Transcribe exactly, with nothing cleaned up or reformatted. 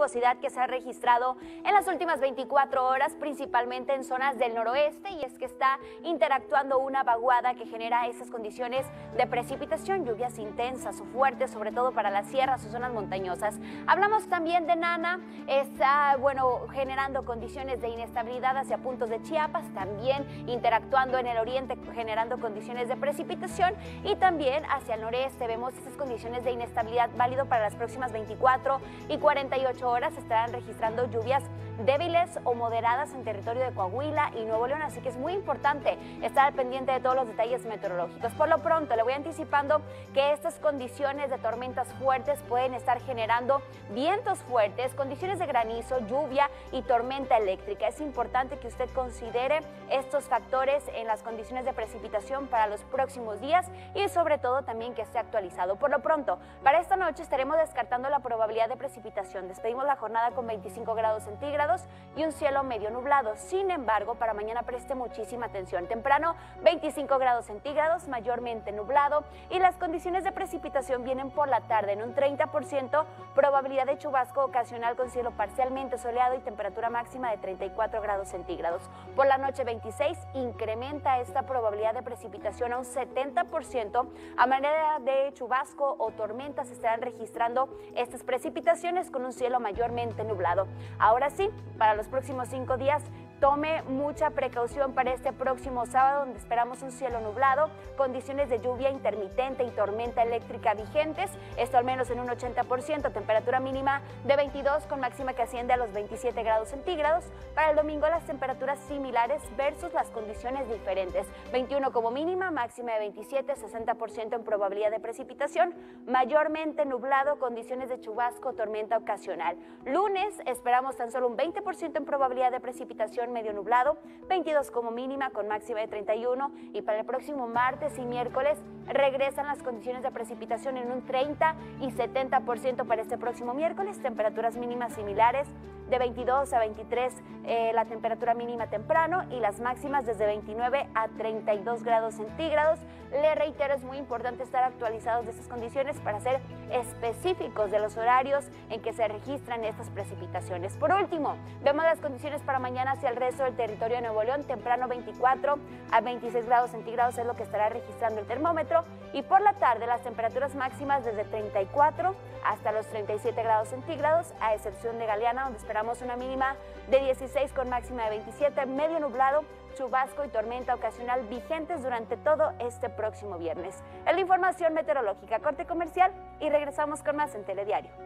nubosidad que se ha registrado en las últimas veinticuatro horas, principalmente en zonas del noroeste, y es que está interactuando una vaguada que genera esas condiciones de precipitación, lluvias intensas o fuertes, sobre todo para las sierras o zonas montañosas. Hablamos también de Nana, está, bueno, generando condiciones de inestabilidad hacia puntos de Chiapas, también interactuando en el oriente, generando condiciones de precipitación, y también hacia el noreste vemos esas condiciones de inestabilidad válido para las próximas veinticuatro y cuarenta y ocho horas. Estarán registrando lluvias débiles o moderadas en territorio de Coahuila y Nuevo León, así que es muy importante estar al pendiente de todos los detalles meteorológicos. Por lo pronto, le voy anticipando que estas condiciones de tormentas fuertes pueden estar generando vientos fuertes, condiciones de granizo, lluvia y tormenta eléctrica. Es importante que usted considere estos factores en las condiciones de precipitación para los próximos días y sobre todo también que esté actualizado. Por lo pronto, para esta noche estaremos descartando la probabilidad de precipitación. Despedimos la jornada con veinticinco grados centígrados y un cielo medio nublado. Sin embargo, para mañana preste muchísima atención. Temprano, veinticinco grados centígrados, mayormente nublado, y las condiciones de precipitación vienen por la tarde en un treinta por ciento, probabilidad de chubasco ocasional con cielo parcialmente soleado y temperatura máxima de treinta y cuatro grados centígrados. Por la noche veintiséis, incrementa esta probabilidad de precipitación a un setenta por ciento. A manera de chubasco o tormentas estarán registrando estas precipitaciones con un cielo mayormente nublado. Ahora sí, para los próximos cinco días, tome mucha precaución para este próximo sábado, donde esperamos un cielo nublado, condiciones de lluvia intermitente y tormenta eléctrica vigentes, esto al menos en un ochenta por ciento, temperatura mínima de veintidós con máxima que asciende a los veintisiete grados centígrados. Para el domingo las temperaturas similares versus las condiciones diferentes, veintiuno como mínima, máxima de veintisiete, sesenta por ciento en probabilidad de precipitación, mayormente nublado, condiciones de chubasco, tormenta ocasional. Lunes esperamos tan solo un veinte por ciento en probabilidad de precipitación, medio nublado, veintidós como mínima con máxima de treinta y uno, y para el próximo martes y miércoles regresan las condiciones de precipitación en un treinta y setenta por ciento para este próximo miércoles, temperaturas mínimas similares de veintidós a veintitrés, eh, la temperatura mínima temprano y las máximas desde veintinueve a treinta y dos grados centígrados. Le reitero, es muy importante estar actualizados de estas condiciones para ser específicos de los horarios en que se registran estas precipitaciones. Por último, vemos las condiciones para mañana hacia el resto del territorio de Nuevo León. Temprano veinticuatro a veintiséis grados centígrados es lo que estará registrando el termómetro, y por la tarde las temperaturas máximas desde treinta y cuatro hasta los treinta y siete grados centígrados, a excepción de Galeana, donde esperamos una mínima de dieciséis con máxima de veintisiete, medio nublado, chubasco y tormenta ocasional vigentes durante todo este próximo viernes. Es la información meteorológica. Corte comercial y regresamos con más en Telediario.